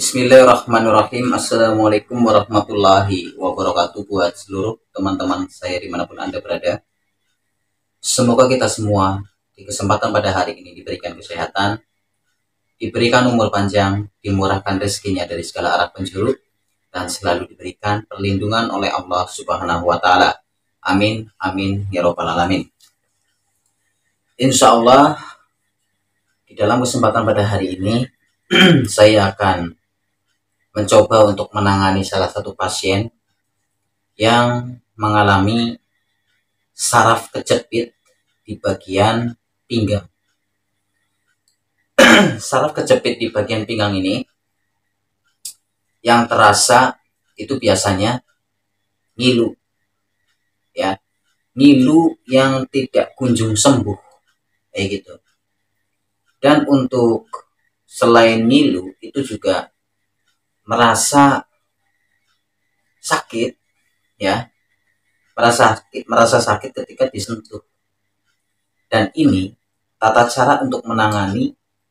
Bismillahirrahmanirrahim. Assalamualaikum warahmatullahi wabarakatuh buat seluruh teman-teman saya dimanapun Anda berada. Semoga kita semua di kesempatan pada hari ini diberikan kesehatan, diberikan umur panjang, dimurahkan rezekinya dari segala arah penjuru, dan selalu diberikan perlindungan oleh Allah Subhanahu wa Ta'ala. Amin, amin, ya Rabbal 'Alamin. Insya Allah, di dalam kesempatan pada hari ini, saya akan mencoba untuk menangani salah satu pasien yang mengalami saraf kejepit di bagian pinggang. Saraf kejepit di bagian pinggang ini yang terasa itu biasanya ngilu, ya, ngilu yang tidak kunjung sembuh, kayak gitu. Dan untuk selain ngilu itu juga merasa sakit, ya, merasa sakit ketika disentuh. Dan ini tata cara untuk menangani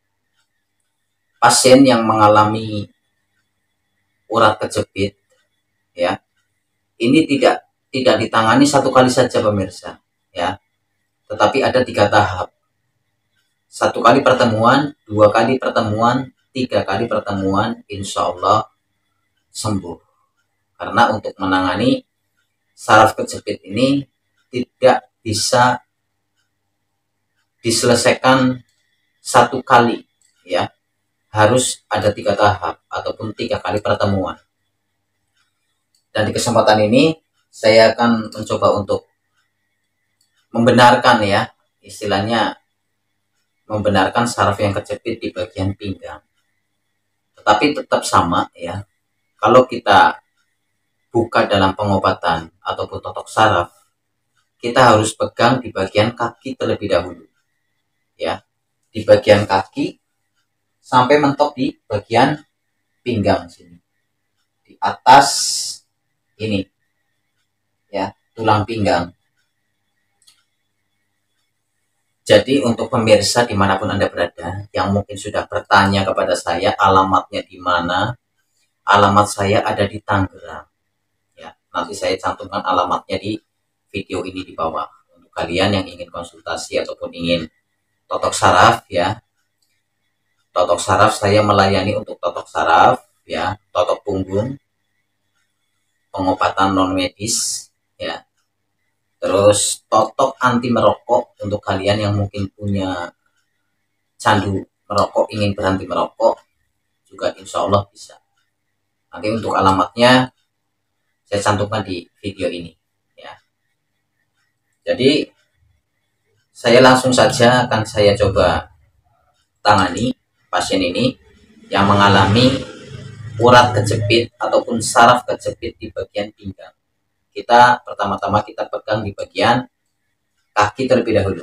pasien yang mengalami urat kejepit, ya. Ini tidak ditangani satu kali saja pemirsa, ya. Tetapi ada 3 tahap. 1 kali pertemuan, 2 kali pertemuan, 3 kali pertemuan, insya Allah sembuh. Karena untuk menangani saraf kejepit ini tidak bisa diselesaikan 1 kali, ya, harus ada 3 tahap ataupun 3 kali pertemuan. Dan di kesempatan ini saya akan mencoba untuk membenarkan, ya, istilahnya membenarkan saraf yang kejepit di bagian pinggang. Tetapi tetap sama, ya, kalau kita buka dalam pengobatan ataupun totok saraf, kita harus pegang di bagian kaki terlebih dahulu, ya, di bagian kaki sampai mentok di bagian pinggang sini, di atas ini, ya, tulang pinggang. Jadi untuk pemirsa dimanapun Anda berada yang mungkin sudah bertanya kepada saya alamatnya di mana, alamat saya ada di Tangerang, ya. Nanti saya cantumkan alamatnya di video ini di bawah untuk kalian yang ingin konsultasi ataupun ingin totok saraf, ya. Totok saraf saya melayani untuk totok saraf, ya, totok punggung, pengobatan non medis, ya. Terus totok anti merokok untuk kalian yang mungkin punya candu merokok, ingin berhenti merokok, juga insya Allah bisa. Nanti untuk alamatnya saya cantumkan di video ini, ya. Jadi saya langsung saja akan saya coba tangani pasien ini yang mengalami urat kejepit ataupun saraf kejepit di bagian pinggang. Kita pertama-tama kita pegang di bagian kaki terlebih dahulu,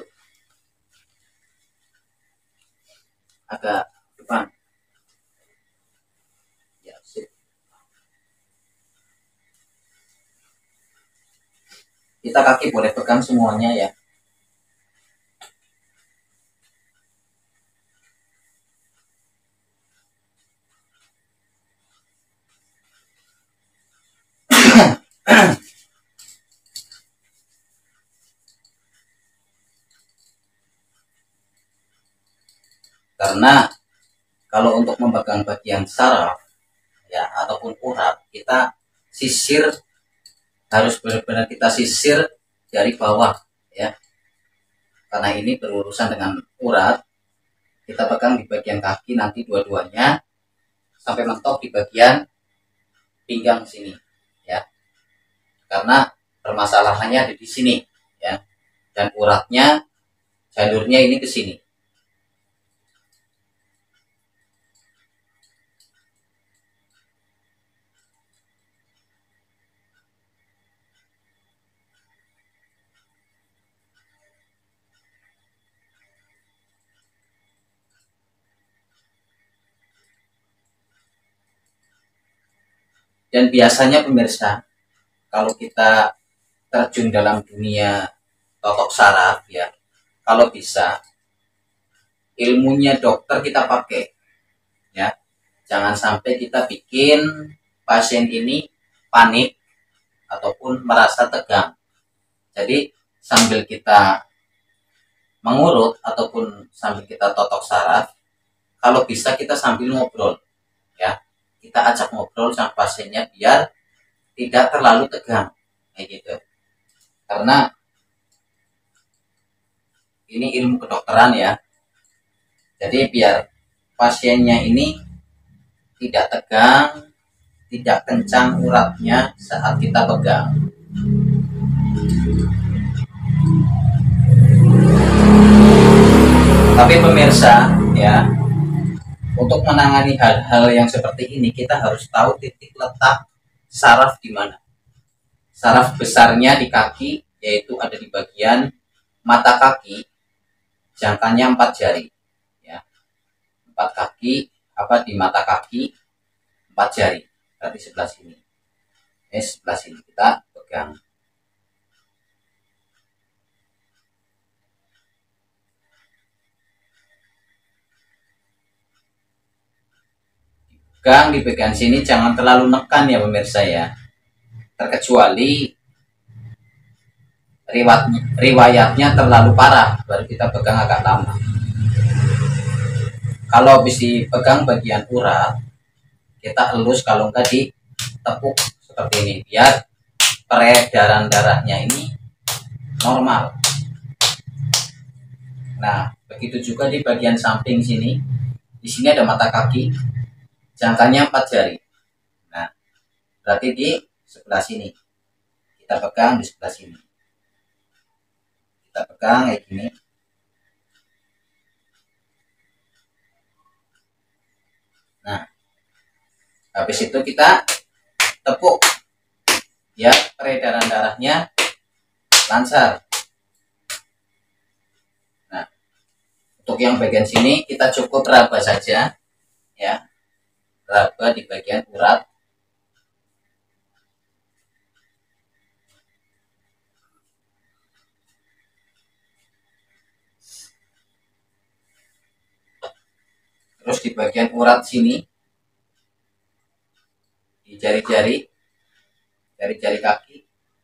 agak depan, ya, sip. Kita kaki boleh pegang semuanya, ya. Karena kalau untuk memegang bagian saraf, ya, ataupun urat, kita sisir, harus benar-benar kita sisir dari bawah, ya. Karena ini berurusan dengan urat, kita pegang di bagian kaki nanti dua-duanya sampai mentok di bagian pinggang sini, ya. Karena permasalahannya ada di sini, ya. Dan uratnya jalurnya ini ke sini. Dan biasanya pemirsa, kalau kita terjun dalam dunia totok saraf, ya, kalau bisa ilmunya dokter kita pakai, ya. Jangan sampai kita bikin pasien ini panik ataupun merasa tegang. Jadi sambil kita mengurut ataupun sambil kita totok saraf, kalau bisa kita sambil ngobrol, ya. Kita ajak ngobrol sama pasiennya biar tidak terlalu tegang, kayak gitu. Karena ini ilmu kedokteran ya. Jadi biar pasiennya ini tidak tegang, tidak kencang uratnya saat kita pegang. Tapi pemirsa ya, untuk menangani hal-hal yang seperti ini kita harus tahu titik letak saraf di mana. Saraf besarnya di kaki, yaitu ada di bagian mata kaki, jangkanya 4 jari. Ya, 4 kaki di mata kaki 4 jari. Berarti sebelah sini. Sebelah sini kita pegang. Dipegang sini, jangan terlalu nekan ya pemirsa ya. Terkecuali riwayatnya terlalu parah, baru kita pegang agak lama. Kalau habis dipegang bagian urat, kita elus, kalau enggak ditepuk seperti ini biar peredaran darahnya ini normal. Nah, begitu juga di bagian samping sini. Di sini ada mata kaki, jangkanya 4 jari. Nah, berarti di sebelah sini. Kita pegang di sebelah sini. Kita pegang kayak gini. Nah, habis itu kita tepuk. Ya, peredaran darahnya lancar. Nah, untuk yang bagian sini kita cukup raba saja. Ya, raba di bagian urat. Terus di bagian urat sini, di jari-jari kaki.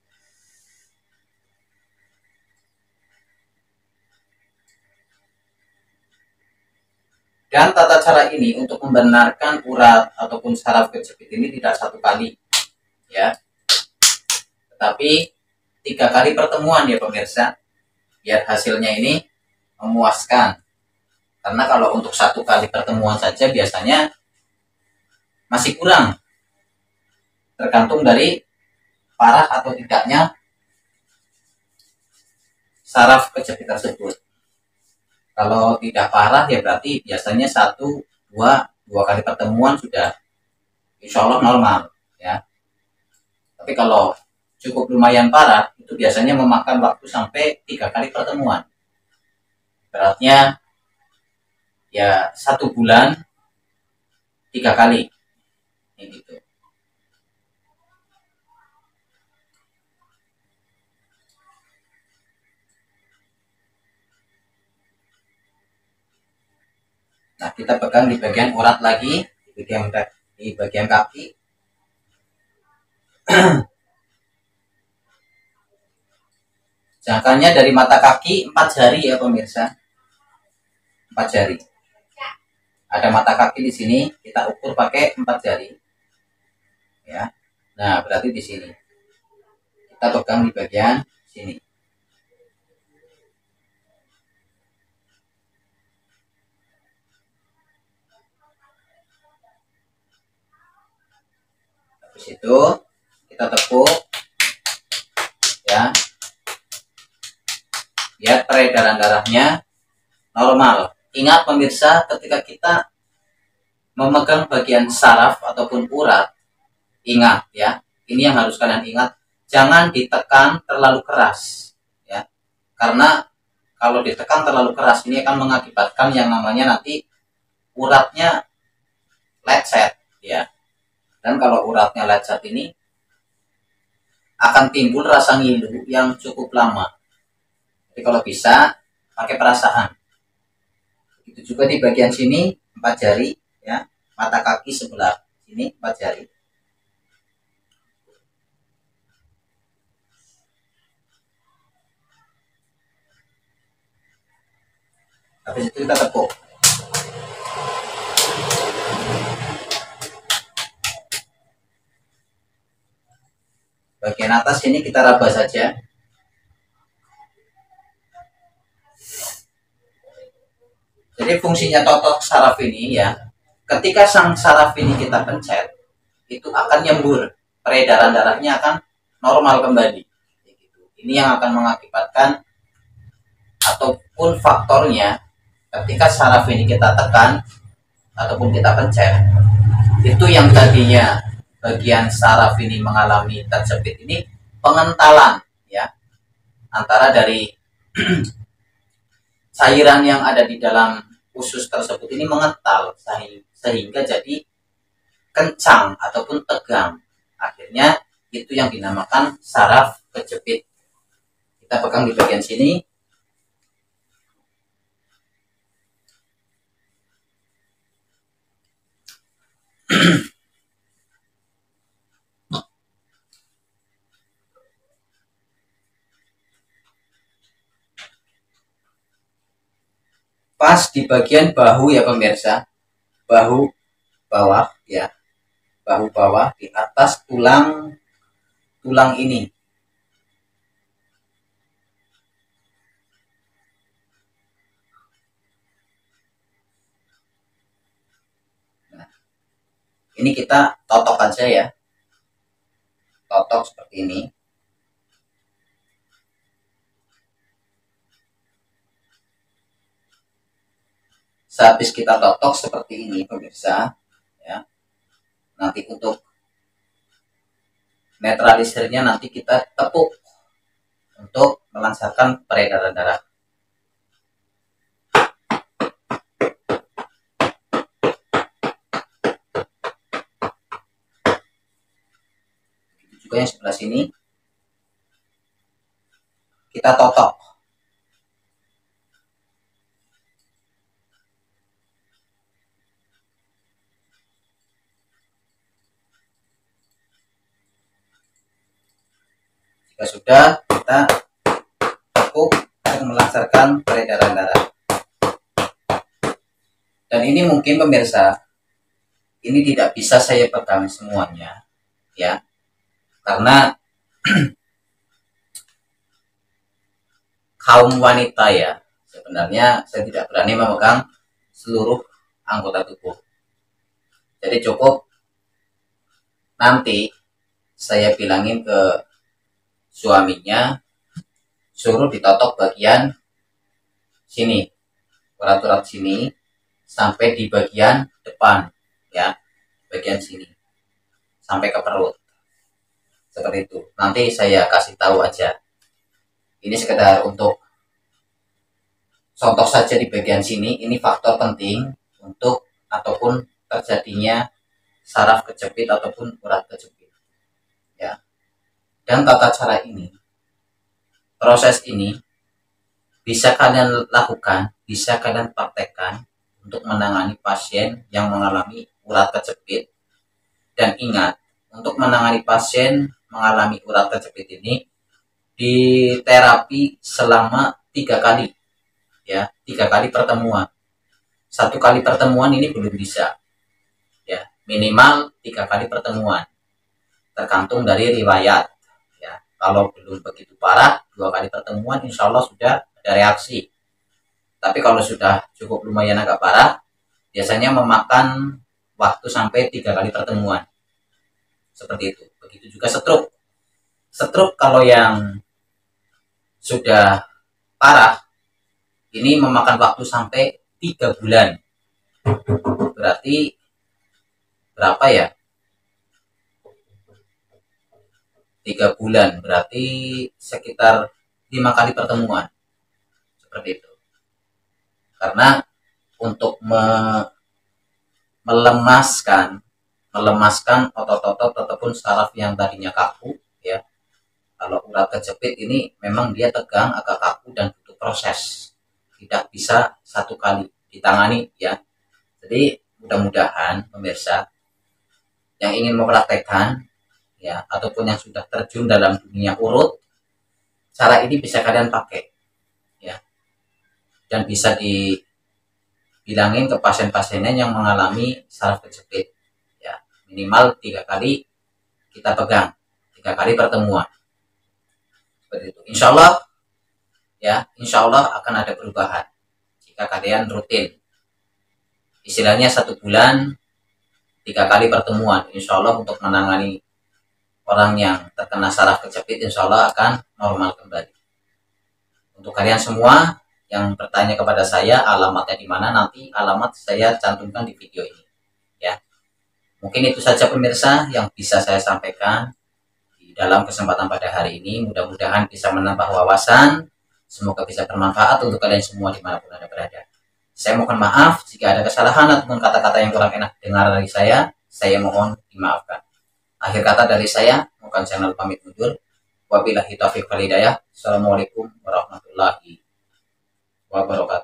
Dan tata cara ini untuk membenarkan urat ataupun saraf kejepit ini tidak 1 kali, ya, tetapi 3 kali pertemuan ya pemirsa, biar hasilnya ini memuaskan. Karena kalau untuk 1 kali pertemuan saja biasanya masih kurang, tergantung dari parah atau tidaknya saraf kejepit tersebut. Kalau tidak parah ya berarti biasanya 2 kali pertemuan sudah insya Allah normal ya. Tapi kalau cukup lumayan parah, itu biasanya memakan waktu sampai 3 kali pertemuan. Beratnya ya 1 bulan 3 kali, gitu. Nah, kita pegang di bagian urat lagi, di bagian kaki. Jangkanya dari mata kaki 4 jari ya pemirsa. 4 jari. Ada mata kaki di sini, kita ukur pakai 4 jari. Ya. Nah, berarti di sini. Kita pegang di bagian sini. Habis itu kita tepuk ya, biar peredaran darahnya normal. Ingat pemirsa, ketika kita memegang bagian saraf ataupun urat, ingat ya, ini yang harus kalian ingat, jangan ditekan terlalu keras ya, karena kalau ditekan terlalu keras ini akan mengakibatkan yang namanya nanti uratnya lecet ya. Dan kalau uratnya lecet ini akan timbul rasa ngilu yang cukup lama. Jadi kalau bisa pakai perasaan. Begitu juga di bagian sini 4 jari ya, 4 mata kaki sebelah sini 4 jari. Habis itu kita tepuk. Bagian atas ini kita raba saja. Jadi fungsinya totok saraf ini ya, ketika sang saraf ini kita pencet, itu akan nyembur, peredaran darahnya akan normal kembali. Ini yang akan mengakibatkan ataupun faktornya ketika saraf ini kita tekan ataupun kita pencet, itu yang tadinya bagian saraf ini mengalami terjepit ini pengentalan ya, antara dari cairan yang ada di dalam usus tersebut ini mengental sehingga jadi kencang ataupun tegang. Akhirnya itu yang dinamakan saraf kejepit. Kita pegang di bagian sini. Pas di bagian bahu ya pemirsa, bahu bawah ya, bahu bawah di atas tulang ini. Nah, ini kita totok aja ya, totok seperti ini. Sehabis kita totok seperti ini pemirsa ya, nanti untuk netralisirnya nanti kita tepuk untuk melancarkan peredaran darah. Begitu juga yang sebelah sini kita totok. Jika sudah, kita tepuk untuk melancarkan peredaran darah. Dan ini mungkin pemirsa, ini tidak bisa saya pegang semuanya ya, karena kaum wanita ya, sebenarnya saya tidak berani memegang seluruh anggota tubuh. Jadi cukup nanti saya bilangin ke suaminya, suruh ditotok bagian sini, urat-urat sini sampai di bagian depan ya, bagian sini sampai ke perut, seperti itu. Nanti saya kasih tahu aja. Ini sekedar untuk contoh saja di bagian sini. Ini faktor penting untuk ataupun terjadinya saraf kejepit ataupun urat kejepit ya. Dan tata cara ini, proses ini bisa kalian lakukan, bisa kalian praktekkan untuk menangani pasien yang mengalami urat kejepit. Dan ingat, untuk menangani pasien mengalami urat kejepit ini di terapi selama 3 kali ya, 3 kali pertemuan. 1 kali pertemuan ini belum bisa ya, minimal 3 kali pertemuan tergantung dari riwayat ya. Kalau belum begitu parah, 2 kali pertemuan insya Allah sudah ada reaksi. Tapi kalau sudah cukup lumayan agak parah, biasanya memakan waktu sampai 3 kali pertemuan, seperti itu. Begitu juga stroke. Stroke kalau yang sudah parah ini memakan waktu sampai 3 bulan. Berarti berapa ya? 3 bulan berarti sekitar 5 kali pertemuan, seperti itu. Karena untuk melemaskan otot-otot ataupun saraf yang tadinya kaku ya, kalau urat kejepit ini memang dia tegang, agak kaku dan butuh proses, tidak bisa 1 kali ditangani ya. Jadi mudah-mudahan pemirsa yang ingin mempraktekkan ya ataupun yang sudah terjun dalam dunia urut, cara ini bisa kalian pakai ya, dan bisa dibilangin ke pasien-pasiennya yang mengalami saraf kejepit ya, minimal 3 kali kita pegang, 3 kali pertemuan seperti itu. Insya Allah akan ada perubahan jika kalian rutin, istilahnya 1 bulan 3 kali pertemuan. Insya Allah untuk menangani orang yang terkena saraf kejepit, insya Allah akan normal kembali. Untuk kalian semua yang bertanya kepada saya alamatnya di mana, nanti alamat saya cantumkan di video ini ya. Mungkin itu saja pemirsa yang bisa saya sampaikan di dalam kesempatan pada hari ini. Mudah-mudahan bisa menambah wawasan, semoga bisa bermanfaat untuk kalian semua dimanapun Anda berada. Saya mohon maaf jika ada kesalahan ataupun kata-kata yang kurang enak dengar dari saya mohon dimaafkan. Akhir kata dari saya, bukan channel pamit mundur. Wabillahi taufiq wal hidayah. Assalamualaikum warahmatullahi wabarakatuh.